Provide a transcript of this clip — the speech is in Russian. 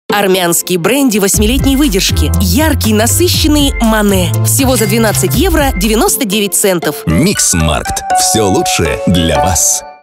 Армянский бренди 8-летней выдержки. Яркий, насыщенный Мане. Всего за 12 евро 99 центов. Миксмаркт. Все лучшее для вас.